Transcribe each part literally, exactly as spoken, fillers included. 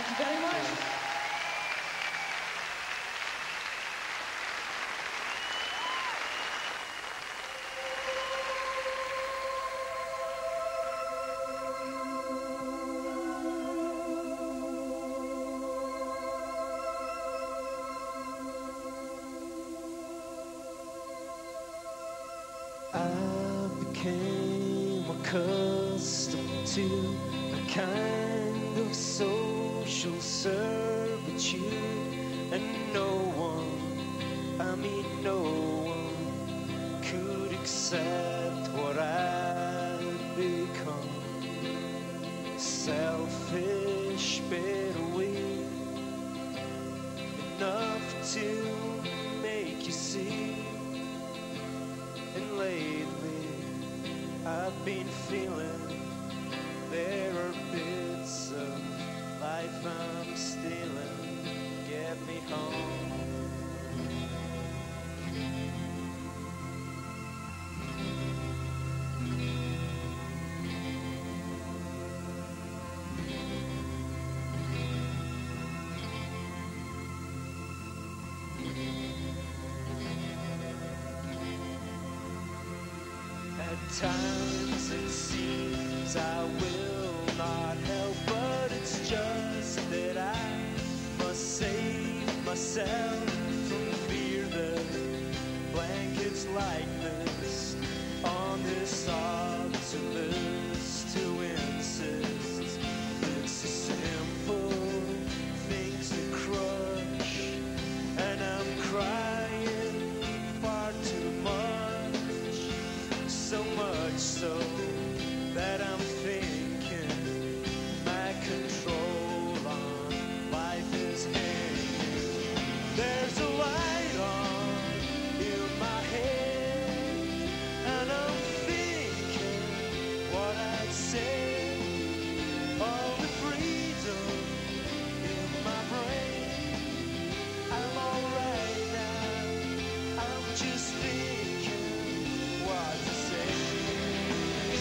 Thank you very much. I became accustomed to a kind of social servitude, and no one, I mean no one, could accept what I'd become. Selfish, bitter, weak, enough to make you see. And lately, I've been feeling there are bits of life I'm stealing. Get me home. At times it seems I will not help, but it's just that I must save myself from fear that blankets like this on this optimist who insists it's a simple thing to crush, and I'm crying far too much, so much so that I'm thinking my control on life is hanging. There's a light on in my head, and I'm thinking what I'd say. All the freedom in my brain, I'm alright now, I'm just thinking what to say.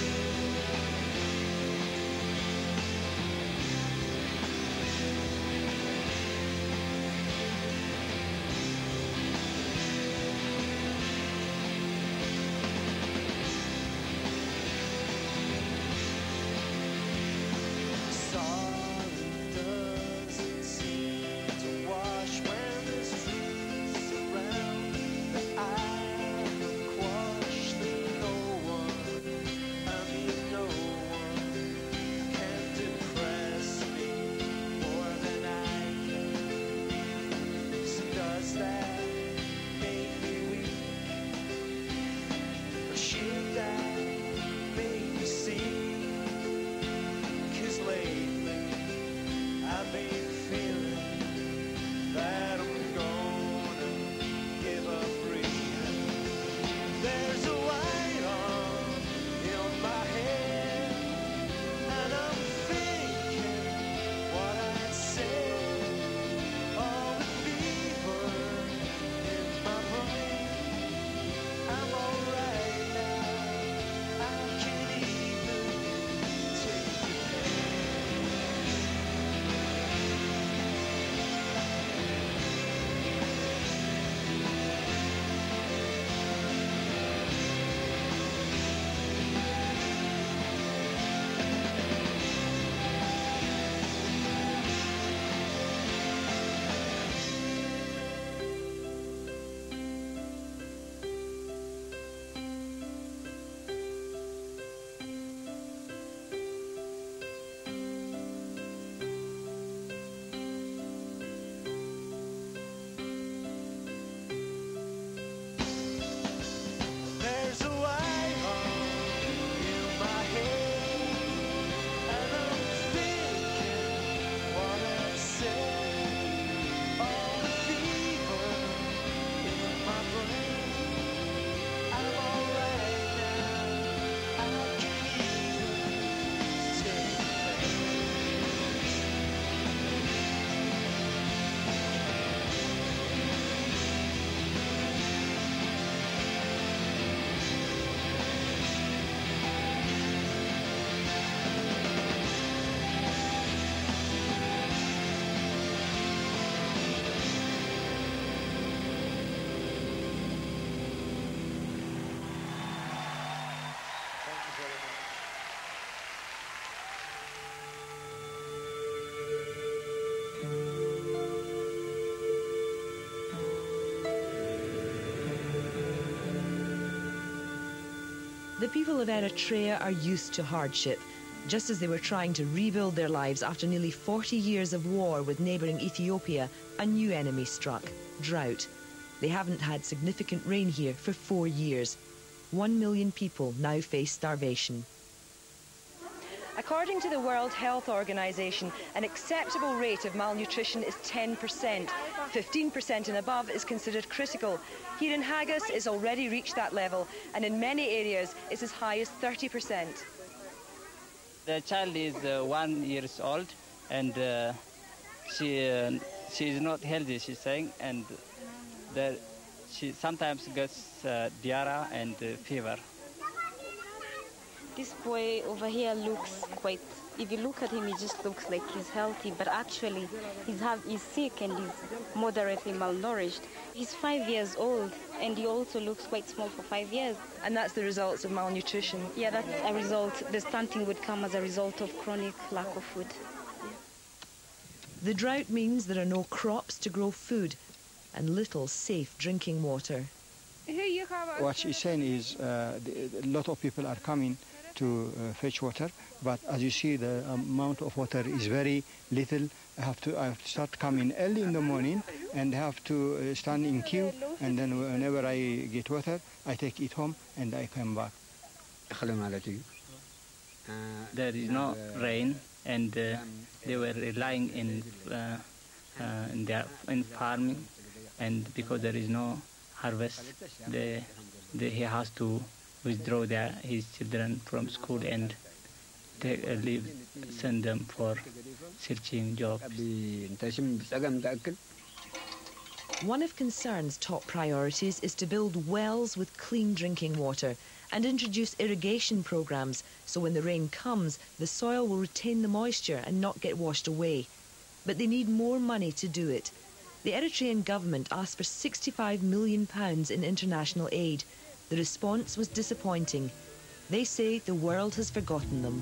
The people of Eritrea are used to hardship. Just as they were trying to rebuild their lives after nearly forty years of war with neighbouring Ethiopia, a new enemy struck: drought. They haven't had significant rain here for four years. One million people now face starvation. According to the World Health Organization, an acceptable rate of malnutrition is ten percent. fifteen percent and above is considered critical. Here in Haggis, it's already reached that level, and in many areas, it's as high as thirty percent. The child is uh, one years old, and uh, she uh, she is not healthy, she's saying, and the, she sometimes gets uh, diarrhea and uh, fever. This boy over here looks quite, if you look at him, he just looks like he's healthy, but actually he's, have, he's sick and he's moderately malnourished. He's five years old, and he also looks quite small for five years. And that's the results of malnutrition? Yeah, that's a result. The stunting would come as a result of chronic lack of food. The drought means there are no crops to grow food and little safe drinking water. What she's saying is uh, the, a lot of people are coming to uh, fetch water, but as you see, the amount of water is very little. I have to, I have to start coming early in the morning and have to uh, stand in queue, and then whenever I get water, I take it home and I come back. There is no rain, and uh, they were relying in, uh, uh, in, their, in farming, and because there is no harvest, they, they, he has to withdraw their, his children from school and take, uh, leave, send them for searching jobs. One of Concern's top priorities is to build wells with clean drinking water and introduce irrigation programs so when the rain comes, the soil will retain the moisture and not get washed away. But they need more money to do it. The Eritrean government asked for sixty-five million pounds in international aid. The response was disappointing. They say the world has forgotten them.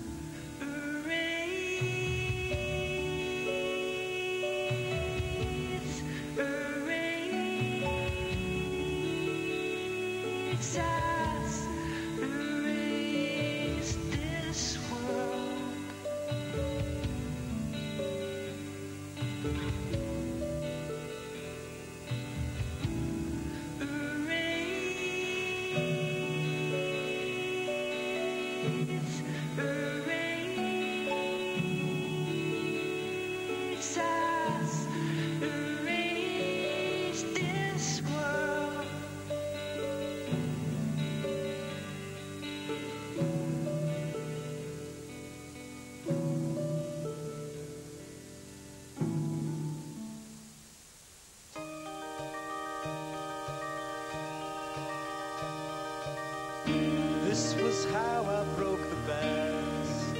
This was how I broke the best.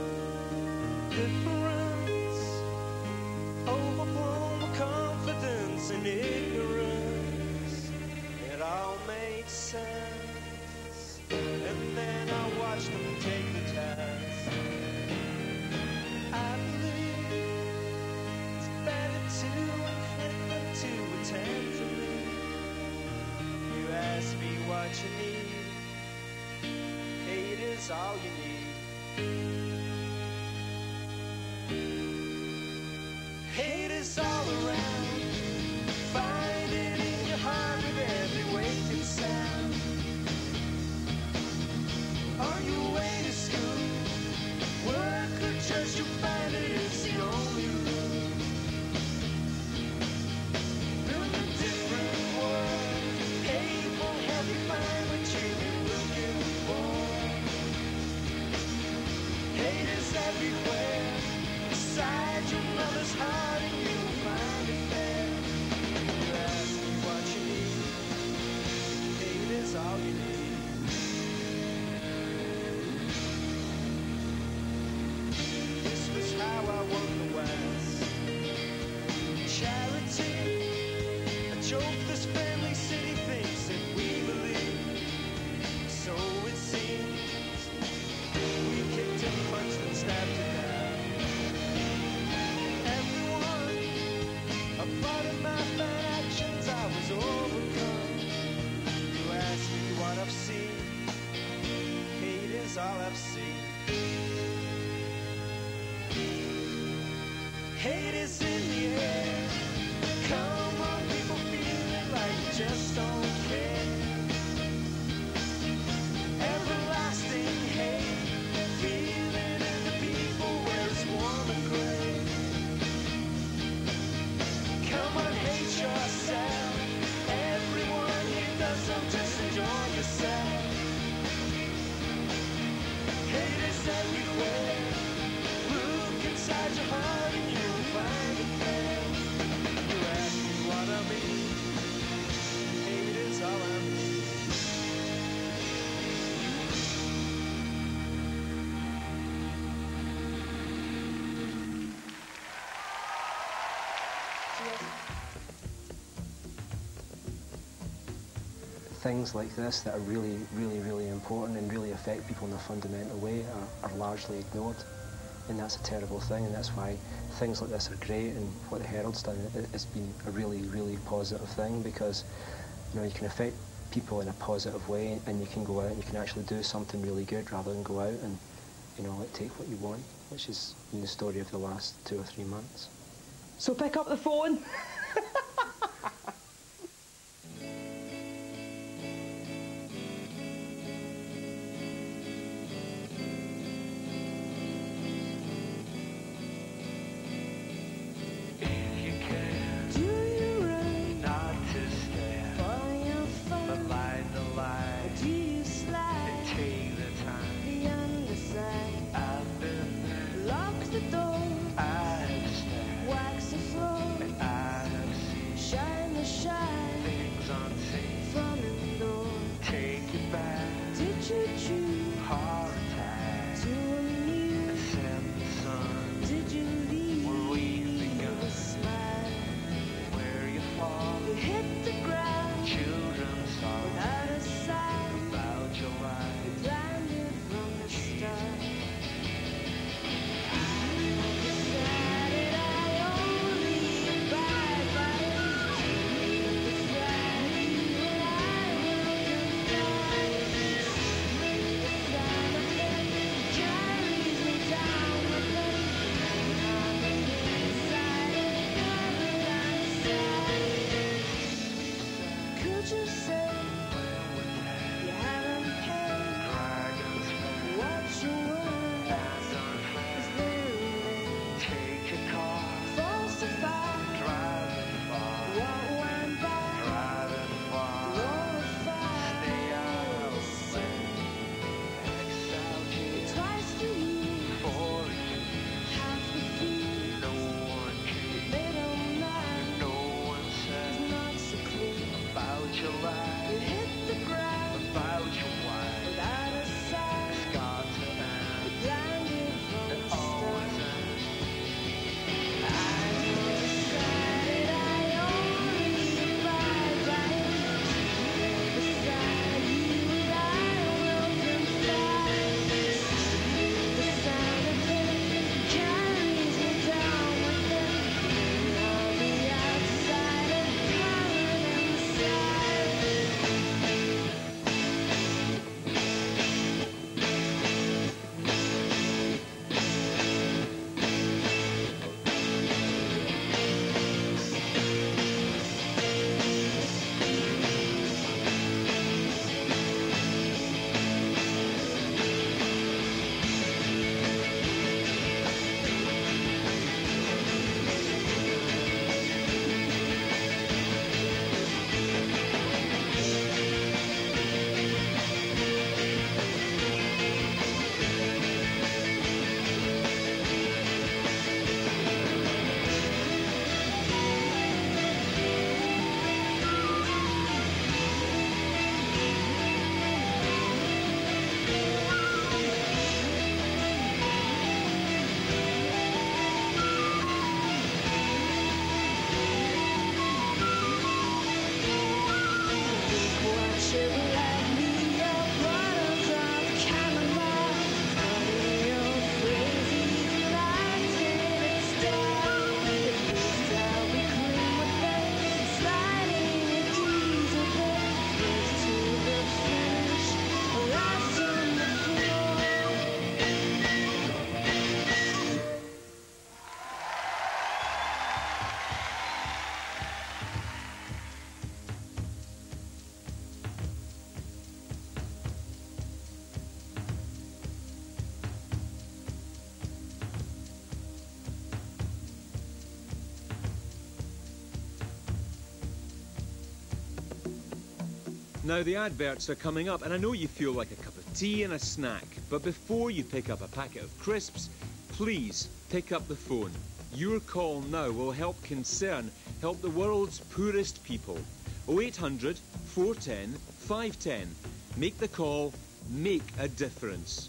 Difference, overblown confidence and ignorance. It all made sense. And then I watched them take the test. I believe it's better to inflict than to attend to me. You ask me what you need. Hate is all you need. Hate is all around. Find it in your heart with every waking sound. On your way to school, work or church, you'll find it is the only route. Build a different world. Hate won't help you find what you've been looking for. Hate is everywhere, inside your mother's heart, and you'll find it there. You ask me what you need, hate is all you need. This was how I won the West. Charity, a joke this family city thinks that we believe. So it seems. We kicked and punched and stabbed to death. Everyone, a part of my bad actions, I was overcome. You ask me what I've seen, is all I've seen. Hate is in the air. Come on, people, feel it like you just don't care. Everlasting hate, feel it in the people where it's warm and gray. Come on, hate yourself. Everyone here does, so just enjoy yourself. Hate is everywhere. Look inside your heart and you'll find it there. You ask me what I mean. Hate is all I mean. Things like this that are really, really, really important and really affect people in a fundamental way are, are largely ignored. And that's a terrible thing, and that's why things like this are great, and what the Herald's done has been a really, really positive thing, because you know, you can affect people in a positive way, and you can go out and you can actually do something really good rather than go out and you know, like, take what you want, which has been the story of the last two or three months. So pick up the phone. I've Now, the adverts are coming up, and I know you feel like a cup of tea and a snack, but before you pick up a packet of crisps, please pick up the phone. Your call now will help Concern help the world's poorest people. oh eight hundred, four one zero, five one zero. Make the call, make a difference.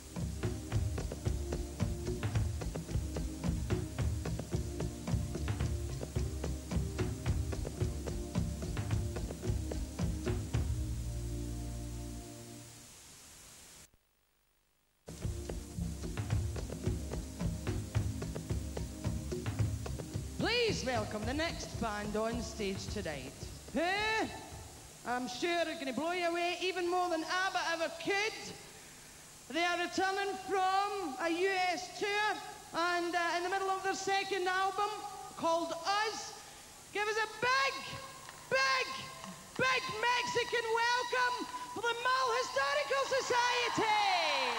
Please welcome the next band on stage tonight. Who? I'm sure are going to blow you away even more than ABBA ever could. They are returning from a U S tour and uh, in the middle of their second album called Us. Give us a big, big, big Mexican welcome for the Mull Historical Society.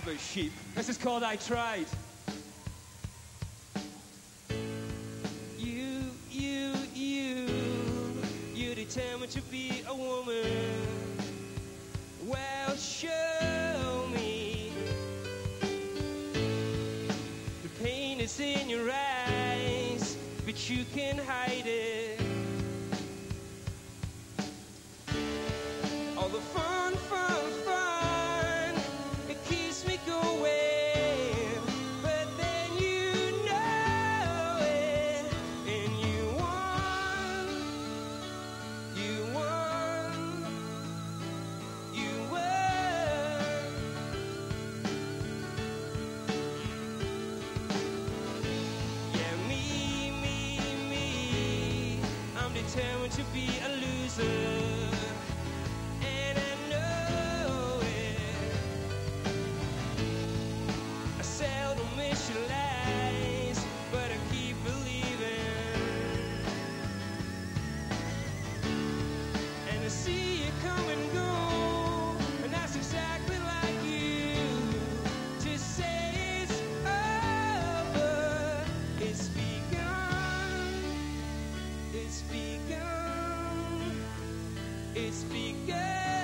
about sheep. This is called I Tried. You, you, you, you're determined to be a woman. Well, show me. The pain is in your eyes, but you can hide it. All the fun, fun, fun, it keeps me going, but then you know it, and you won, you won, you won. Yeah, me, me, me, I'm determined to be a loser. It's begun.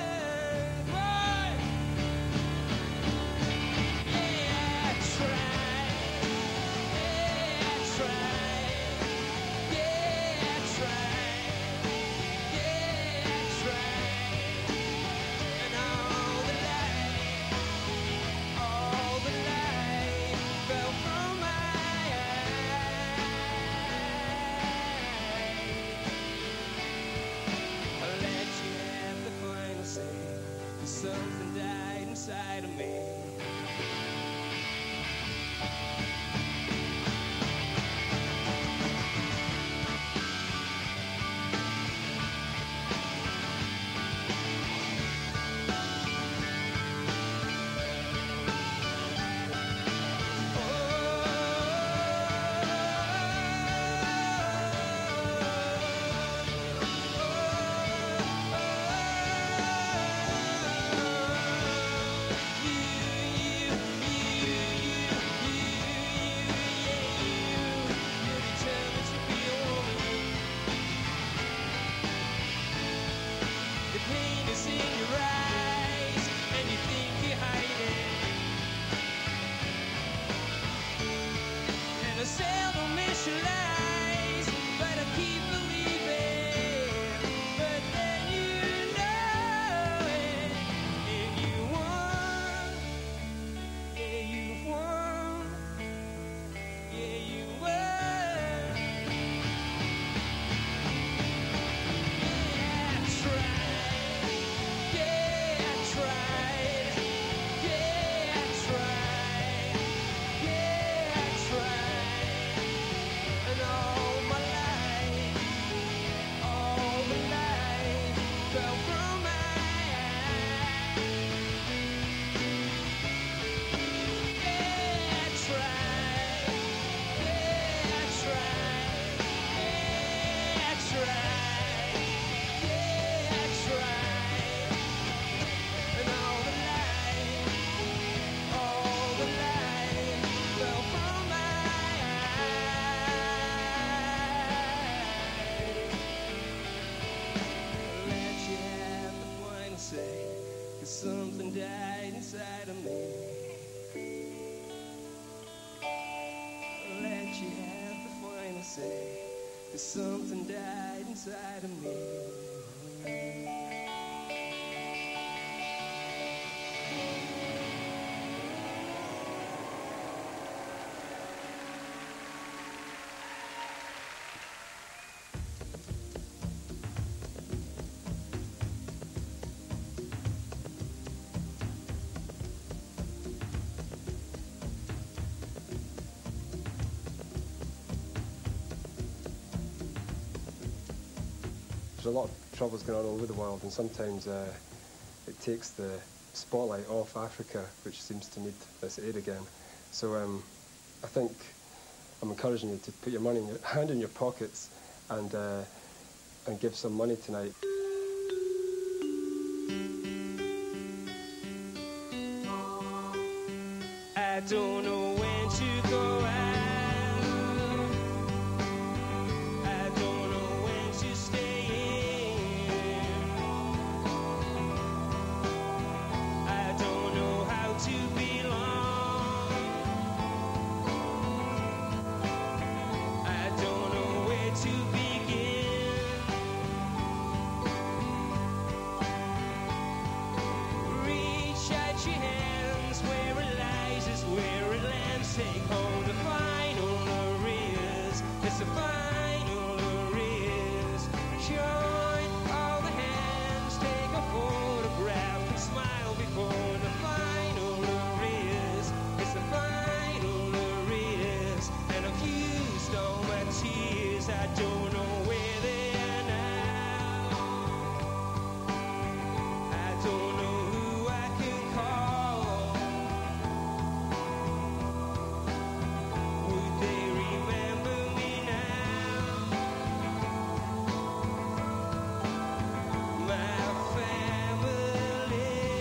Something died inside of me. Something died inside of me. Let you have the final say. Something died inside of me. There's a lot of troubles going on all over the world, and sometimes uh, it takes the spotlight off Africa, which seems to need this aid again. So um, I think I'm encouraging you to put your money in your hand in your pockets and uh, and give some money tonight. don't know when to go out. I don't know when to stay in. I don't know how to belong. I don't know where to begin. Reach out your hands where it lies is where it lands. Take home the final arrears. It's the final arrears. Join all the hands, take a photograph and smile before the final arrears. It's the final arrears. And I've used all my tears. I don't know where they are now. I don't know who I can call. Would they remember me now? My family.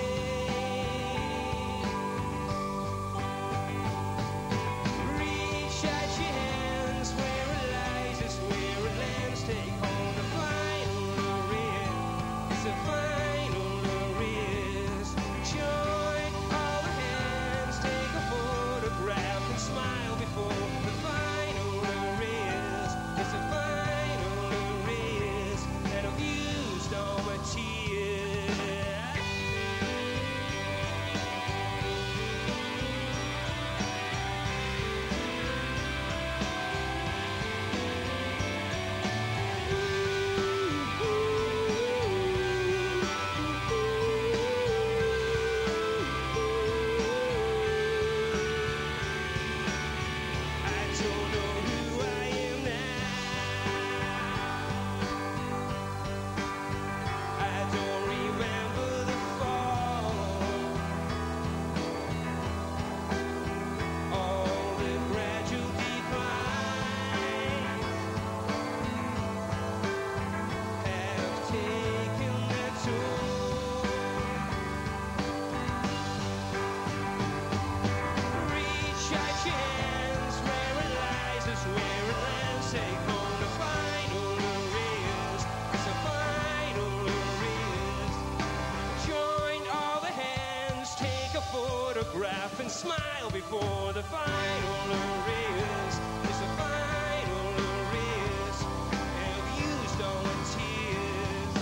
Reach out your hands where it lies is where it lands. Take home the final arrears. It's the final arrears. Join all the hands, take a photograph and smile before the final arrears. It's the final arrears. And I've used all my tears. I don't know who I am now. I don't remember the fall. All the gradual decline have taken their toll. Reach out your hands where it lies is where it lands. Take home the final arrears. It's the final arrears. Join all the hands, take a photograph and smile before the final arrears. It's the final arrears. And I've used all the tears.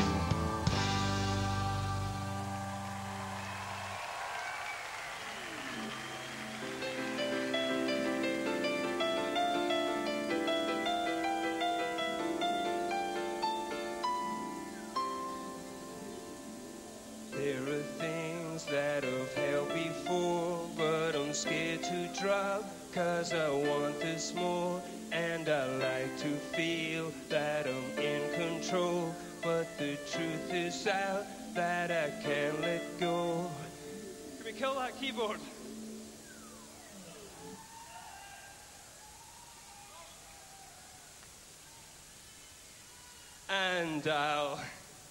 There are things that I've held before, but I'm scared to drop, cause I want this more. And I like to feel that I'm in control, but the truth is out that I can't let go. Can we kill that keyboard? And I'll...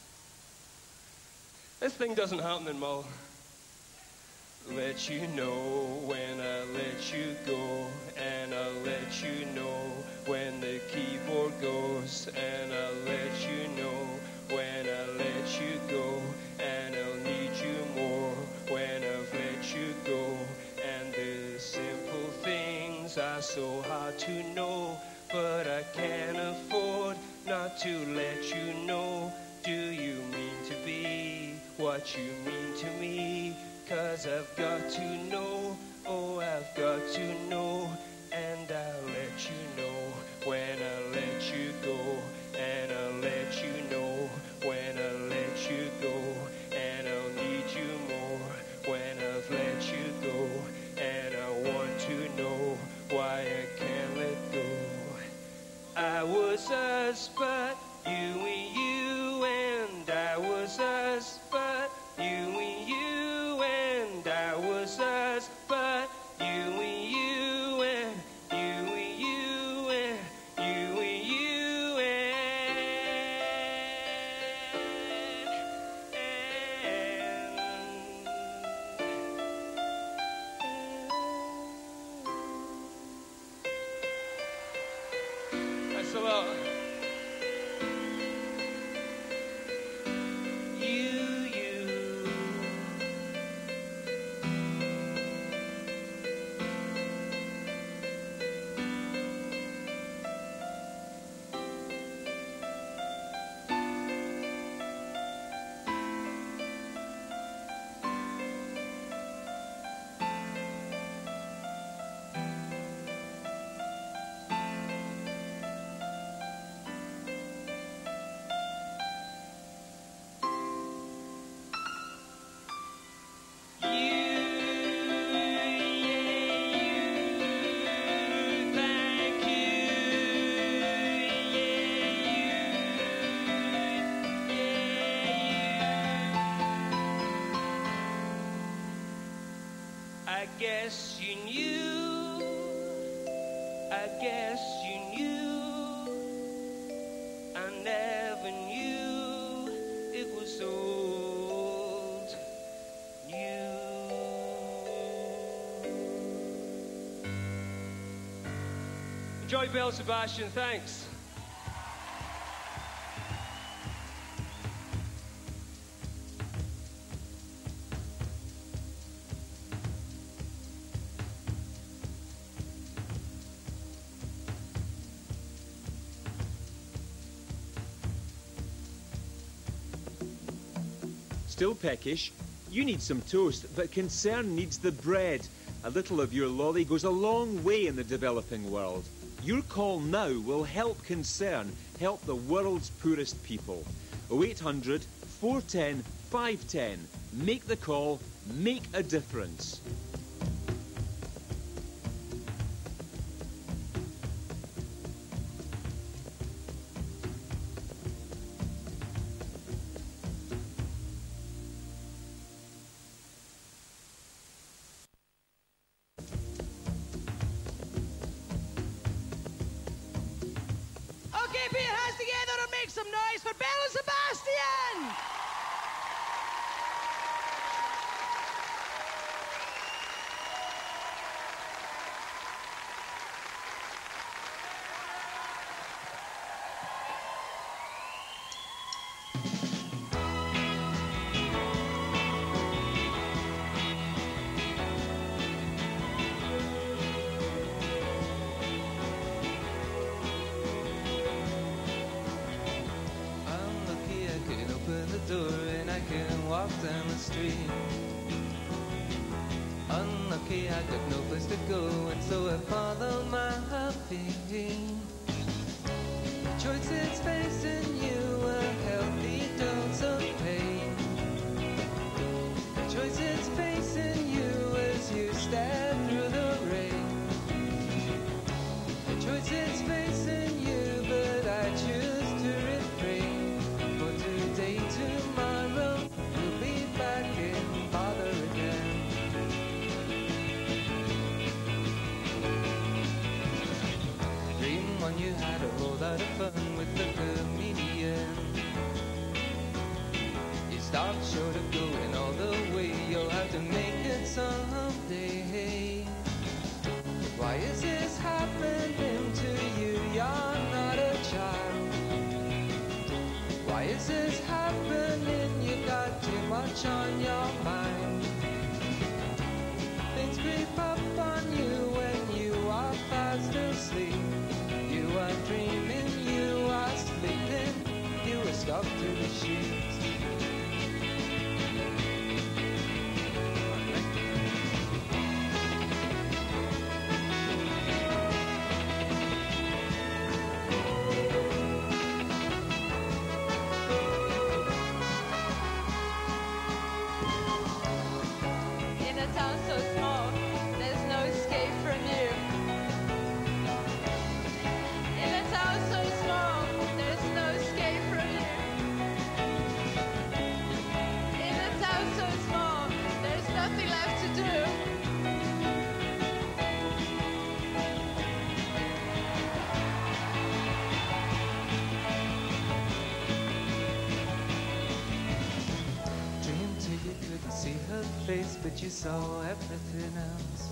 This thing doesn't happen in Mull. Let you know when I let you go, and I'll let you know when the keyboard goes, and I'll let you know when I let you go, and I'll need you more when I've let you go. And the simple things are so hard to know, but I can't afford not to let you know. Do you mean to be what you mean to me? Cause I've got to know, oh I've got to know. And I'll let you know when I let you go, and I'll let you know when I let you go, and I'll need you more when I've let you go. And I want to know why I can't let go. I was us, but you and you, and I was us, but you and you, and I was us, but you and you, and you and you, and you and you, and, and I guess you knew, I guess you knew, I never knew it was old news. Enjoy Belle Sebastian, thanks. Still peckish? You need some toast, but Concern needs the bread. A little of your lolly goes a long way in the developing world. Your call now will help Concern help the world's poorest people. oh eight hundred, four one zero, five one zero. Make the call, make a difference. Some noise for Belle Sebastian! And I can walk down the street. Unlucky I got no place to go, and so I follow my feet. Choices facing you, a healthy dose of pain. Choices facing you as you step through the rain. Choices facing you, but I choose to refrain. For today, tomorrow, we'll be back in bother again. Dream when you had a whole lot of fun with the comedian. You stopped short of going all the way. You'll have to make it someday. Why is this happening to you? You're not a child. Why is this happening? You got too much on your mind. Things creep up on you when you are fast asleep. You are dreaming, you are sleeping, you are stuck to the sheets. But you saw everything else.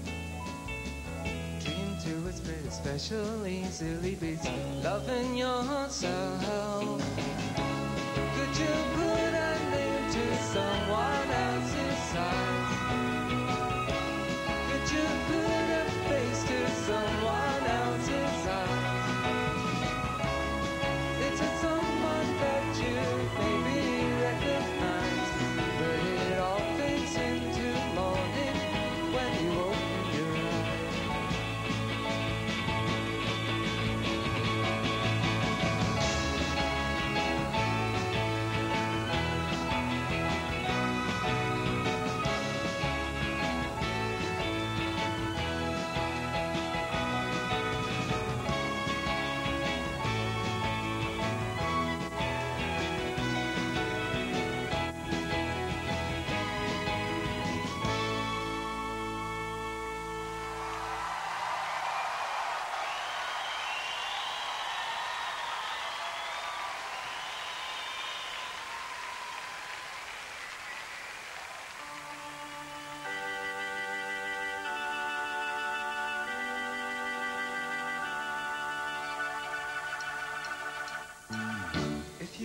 Dream to it's pretty special, easily beats loving yourself. Could you put a name to someone else's size? Could you put a face to someone else's eyes? It's a someone that you maybe recognize, but it all fades into morning when you open your eyes.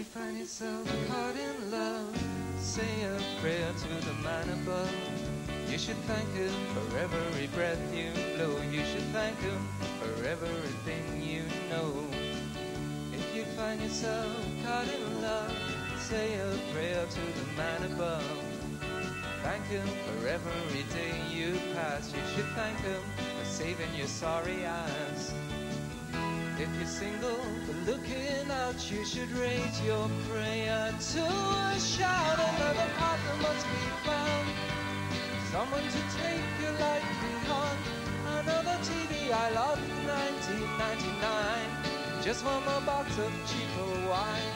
you find yourself caught in love, say a prayer to the man above. You should thank him for every breath you blow. You should thank him for everything you know. If you find yourself caught in love, say a prayer to the man above. Thank him for every day you pass. You should thank him for saving your sorry ass. If you're single but looking out, you should raise your prayer to a shout. Another partner must be found, someone to take your life beyond. Another T V I love nineteen ninety-nine, just one more box of cheaper wine.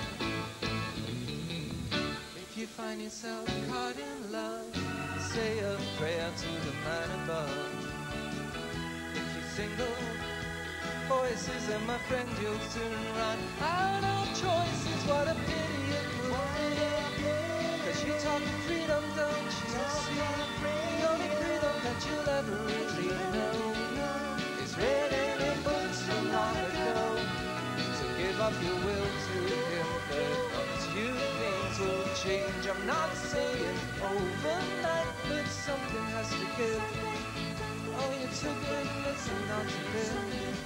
If you find yourself caught in love, say a prayer to the man above. If you're single, voices and my friend, you'll soon run out of choices. What a pity it would be, 'cause you talk freedom, don't you see? The only freedom that you'll ever really know is written in books from long ago. So give up your will to him first, you things will change. I'm not saying overnight, but something has to give. Oh, you're too good, listen not to live.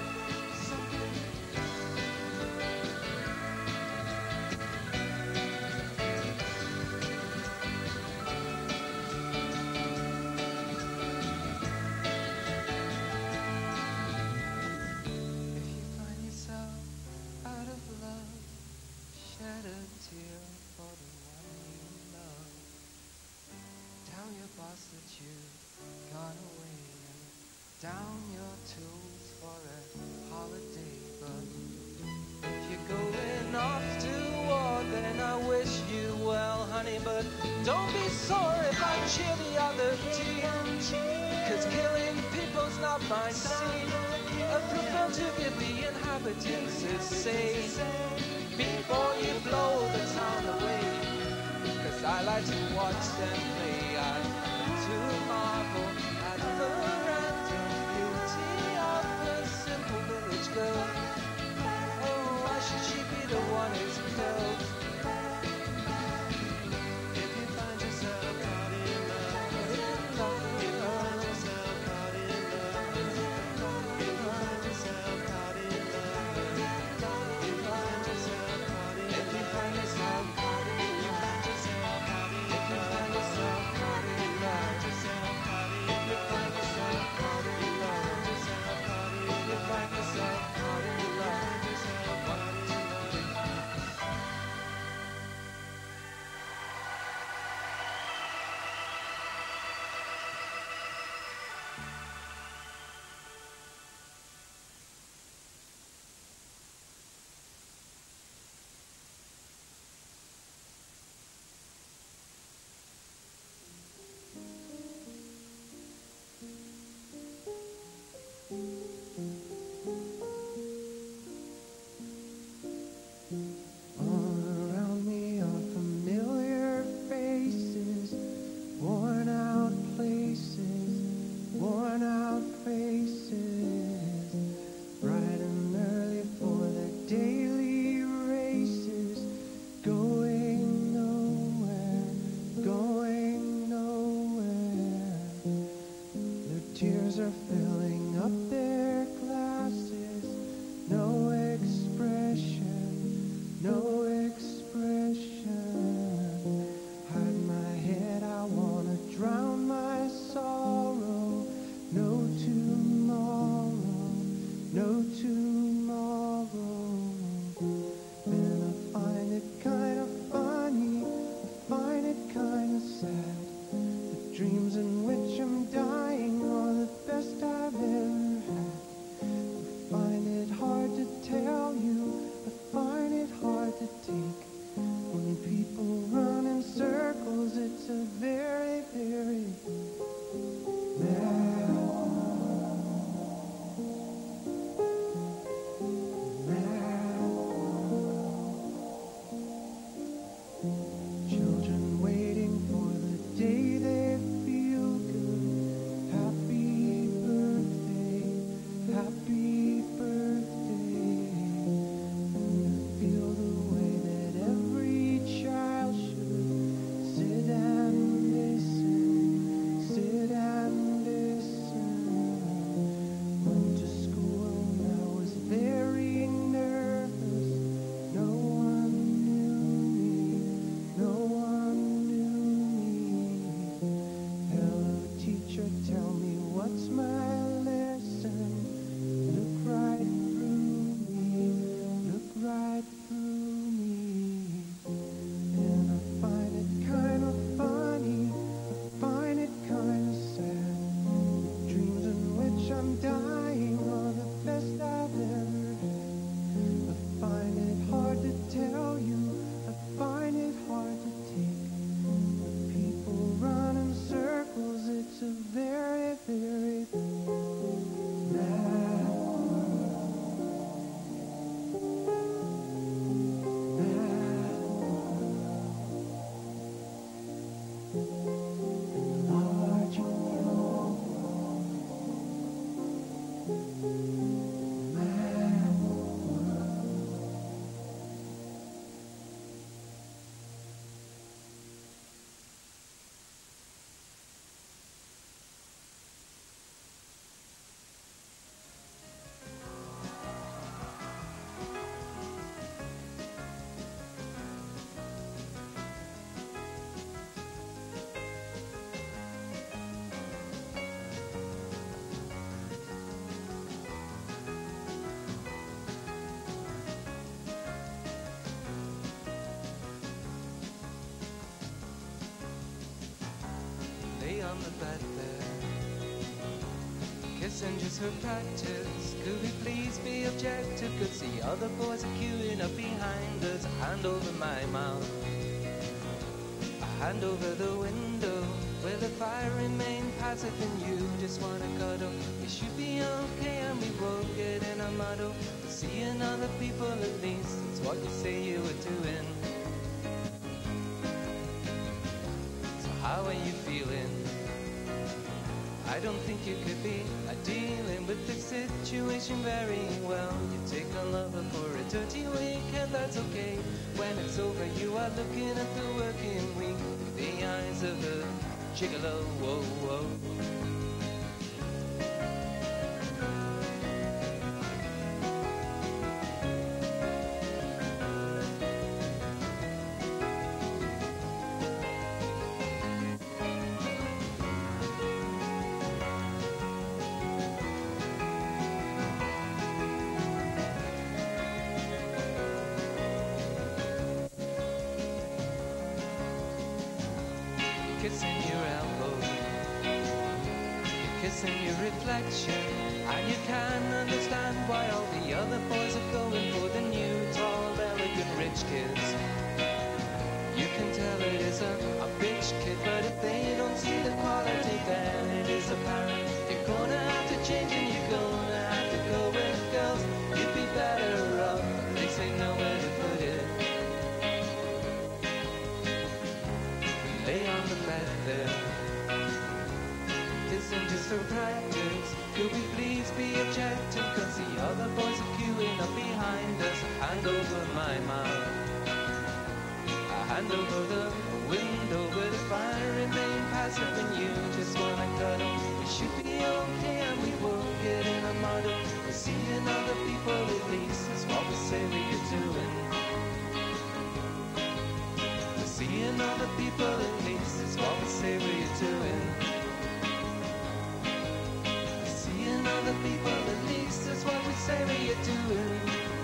That you've gone away, and down your tools for a holiday. But if you're going off to war, then I wish you well, honey. But don't be sore if I cheer the other team, 'cause killing people's not my scene. I prefer to give the inhabitants a say before you blow the town away, 'cause I like to watch them play. I to marvel at the random beauty of a simple village girl. Oh, why should she be the one who's killed? If you find yourself caught in love, in love, if you find yourself caught in love, if you find yourself caught in love, if you find yourself caught in love, if you find yourself caught in love, if you find yourself caught in love, if you find yourself caught in love. Tears are filling up their glasses. No expression, no expression. Hide my head, I wanna drown my sorrow. No tomorrow, no tomorrow. And I find it kind of funny, I find it kind of sad. The dreams in which I'm dying are the best I've ever had. flat there. Kissing just for practice. Could we please be objective? Cause the other boys are queuing up behind us. A hand over my mouth, a hand over the window, where the fire remain passive and you just wanna cuddle. You should be okay and we won't get in a muddle. Seeing other people at least, it's what you say you were doing. So how are you feeling? I don't think you could be uh, dealing with this situation very well. You take a lover for a dirty week and that's okay. When it's over you are looking at the working week with the eyes of the gigolo, whoa, whoa. Kissing your elbow, you're kissing your reflection, and you can't understand why all the other boys are going for the new, tall, elegant, rich kids. You can tell it is a, a bitch kid, but if they don't see the quality, then it is apparent. You're gonna have to change and you're gonna have to go with girls. You'd be better off, at least they know where to put it. Lay on the bed there, kissing just for practice. Could we please be objective? Cause the other boys are queuing up behind us. A hand over my mouth, a hand over the window, where the fire remain passive and you just wanna cuddle. We should be okay and we won't get in a muddle. We're seeing other people at least, is what we say we are doing. Seeing other people at least is what we say we're doing. Seeing other people at least is what we say we're doing.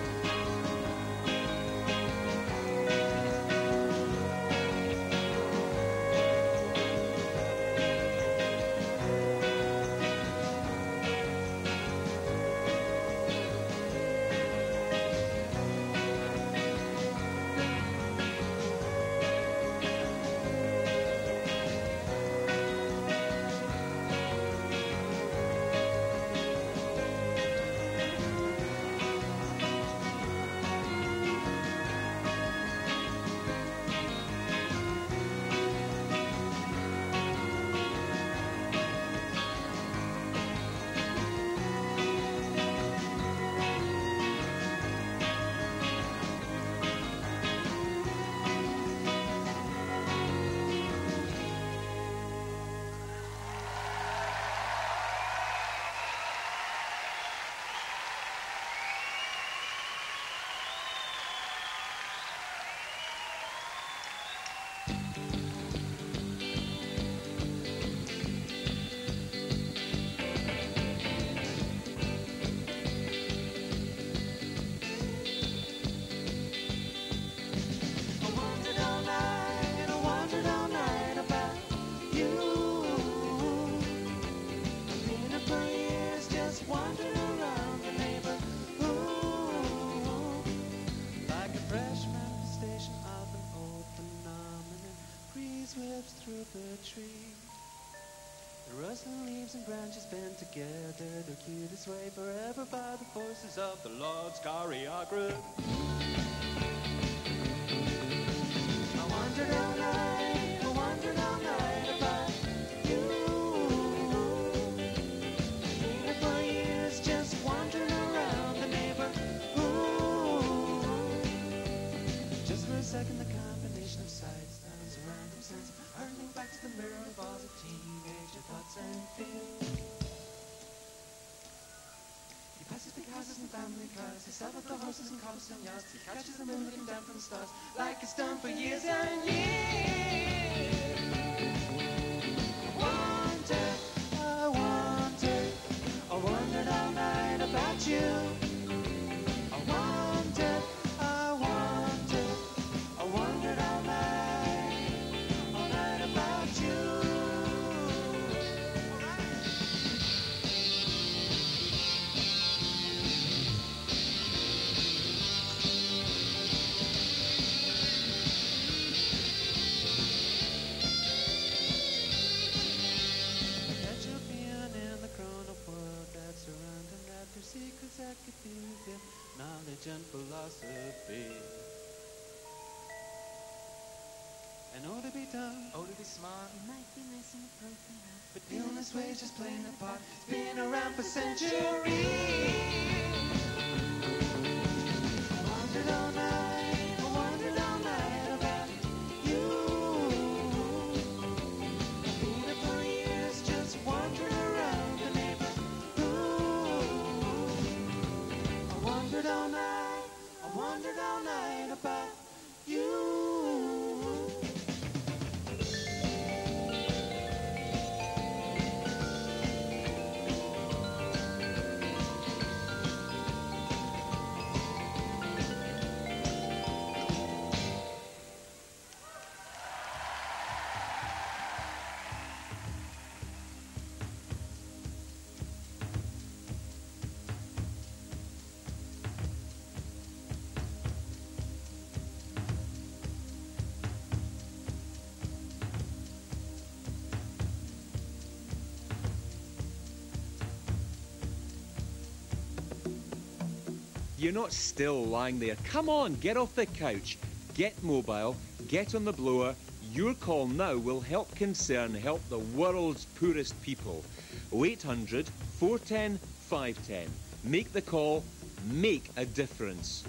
Through the tree, the rustling leaves and branches bend together, the cutest way forever by the forces of the Lord's choreography. I wandered all night, I wandered all night about you. Been for years just wandering around the neighborhood. Just for a second the combination of sights, sounds, and random sense, hurtling back to the mirror of all the teenager thoughts and fears. He passes big houses and family cars, he sells with the horses and cars and yachts, he catches the moon looking down from the stars, like it's done for years and years. I wonder, I wonder, I wondered all night about you. I wonder, I wonder, I wondered all night. could do with knowledge and philosophy. And all to be done, all to be smart, it might be less inappropriate, but the honest way is just playing a part. It's been around for centuries. I wandered all night, I wandered all night about you. I've been up for years just wandering around the neighborhood. I wandered all night, I wandered all night about you. You're not still lying there. Come on, get off the couch. Get mobile, get on the blower. Your call now will help Concern help the world's poorest people. oh eight hundred, four one zero, five one zero. Make the call, make a difference.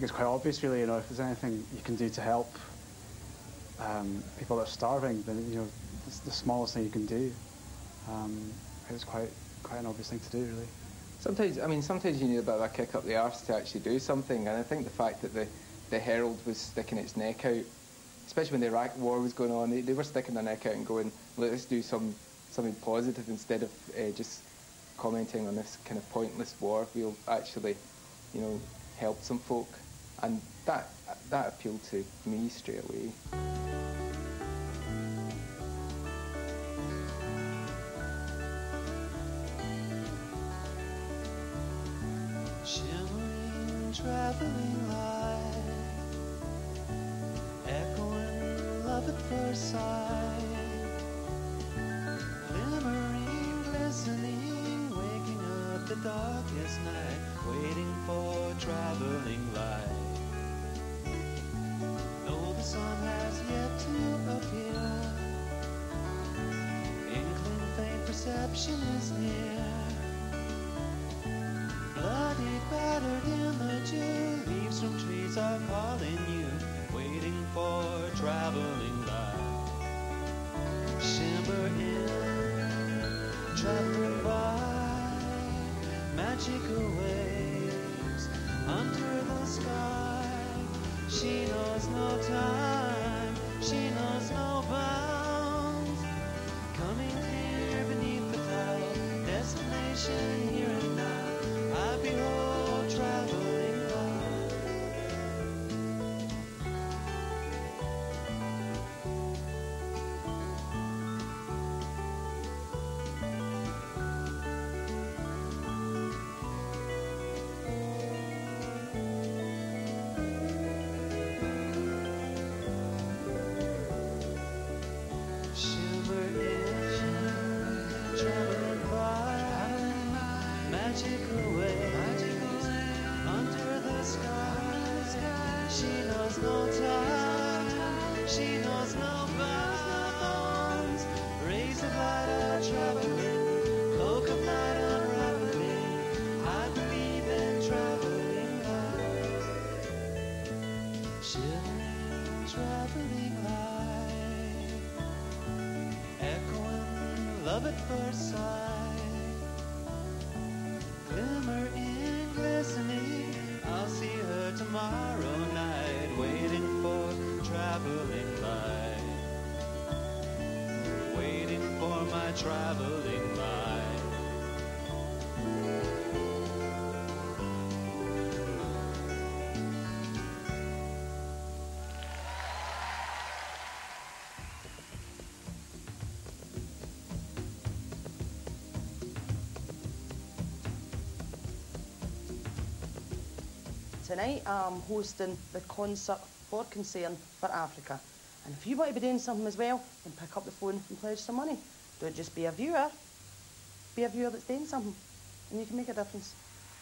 think it's quite obvious, really. You know, if there's anything you can do to help um, people that are starving, then you know, it's the smallest thing you can do. Um, it's quite quite an obvious thing to do, really. Sometimes, I mean, sometimes you need a bit of a kick up the arse to actually do something, and I think the fact that the, the Herald was sticking its neck out, especially when the Iraq war was going on, they, they were sticking their neck out and going, let's do some something positive instead of uh, just commenting on this kind of pointless war. We'll actually, you know, help some folk, and that that appealed to me straight away. Shimmering, traveling light, echoing love at first sight, glimmering, glistening, waking up the darkest night, waiting for traveling light. Though the sun has yet to appear, inkling faint perception is near. Bloody, battered images, leaves from trees are calling you, waiting for traveling light. Shimmer in, traveling by, magical waves under the sky. She knows no time, she knows no bounds. Coming clear beneath the cloud, destination here and now. I behold traveling light. Shimmer in, traveling by, magical waves under the sky. She knows no time, she knows no bounds. Rays of light are traveling, cloak of night unraveling. I believe in traveling light. Shivering, traveling light, echoing love at first sight. Glimmering, glistening, I'll see her tomorrow night, waiting for traveling light, waiting for my traveling light. Tonight I'm hosting the concert for Concern for Africa. And if you want to be doing something as well, then pick up the phone and pledge some money. Don't just be a viewer, be a viewer that's doing something, and you can make a difference.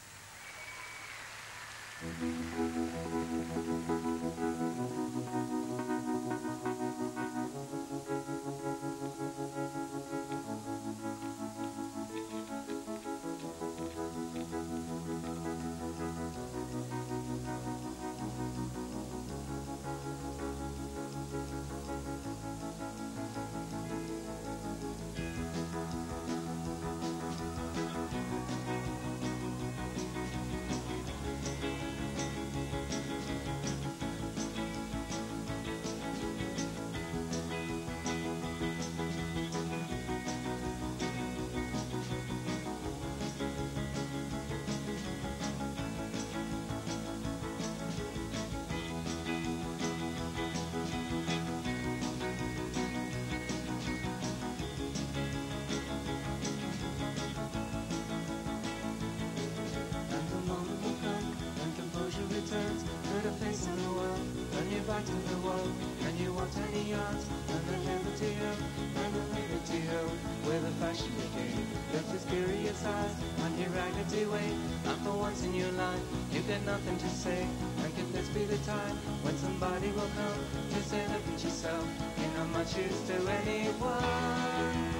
Back to the world, and you want any yards, and the liberty of, and the liberty of, where the fashion began, left his curious eyes on your raggedy way, and for once in your life, you got nothing to say, and could this be the time, when somebody will come, to say look at yourself, you're not much use to anyone.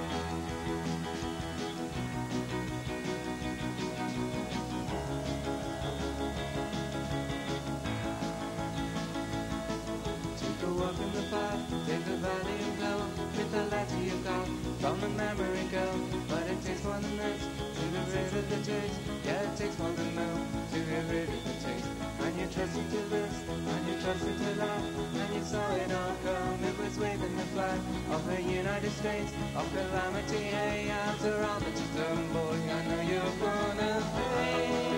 Take the valley and glow with the letter you got from the memory girl. But it takes more than this to get rid of the taste. Yeah, it takes more than milk to get rid of the taste. And you trusted to this, and you trusted to that, and you saw it all come. It was waving the flag of the United States of calamity. Hey, after all that you've done, boy, I know you're gonna pay.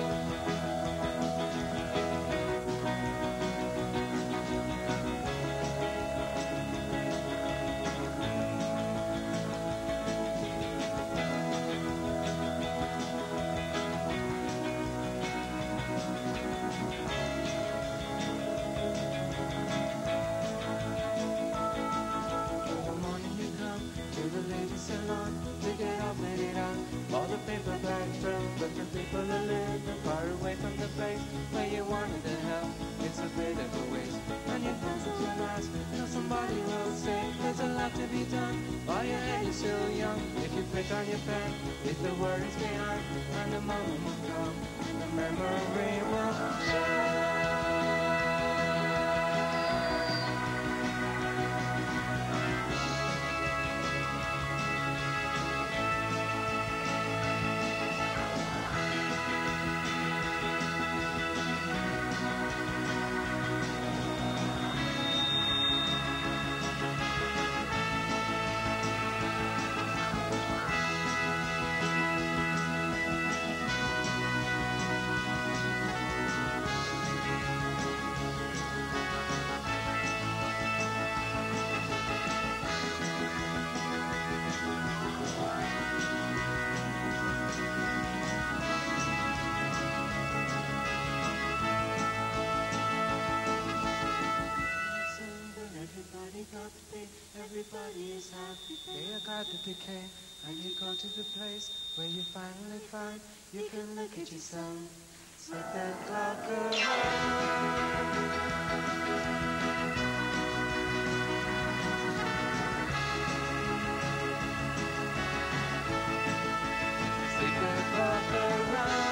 On your pen, with the words behind, and the moment will come, the memory will shine. Everybody is happy, they are glad that they came. And you go to the place where you finally find you can look at yourself. Set that clock around. Set that clock around.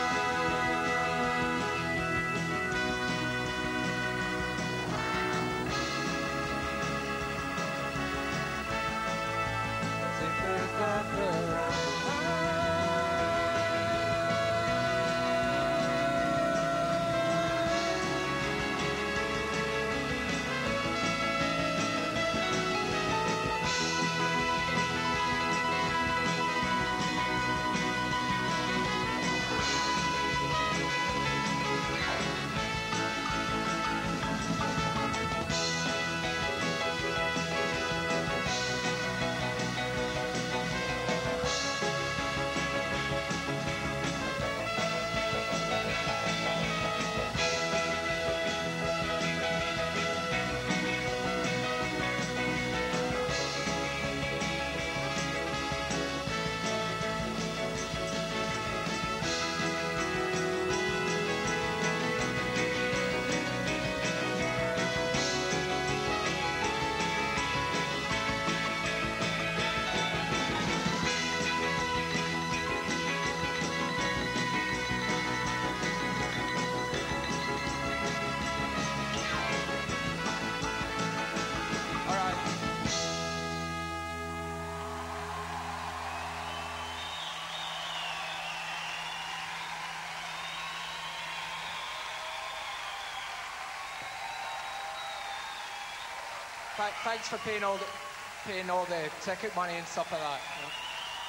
Thanks for paying all the paying all the ticket money and stuff like that. You know?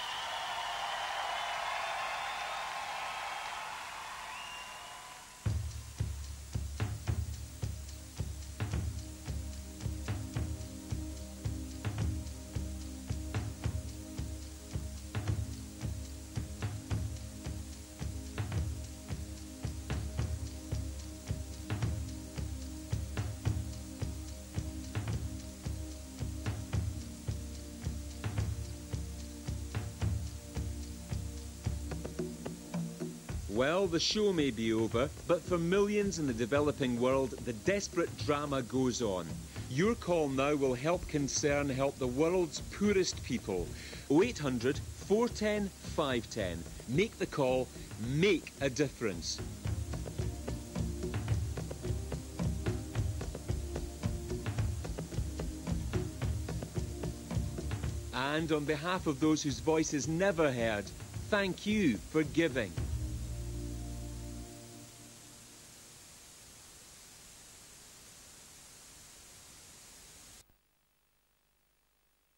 Well, the show may be over, but for millions in the developing world, the desperate drama goes on. Your call now will help Concern help the world's poorest people. oh eight hundred, four one zero, five one zero. Make the call, make a difference. And on behalf of those whose voice is never heard, thank you for giving.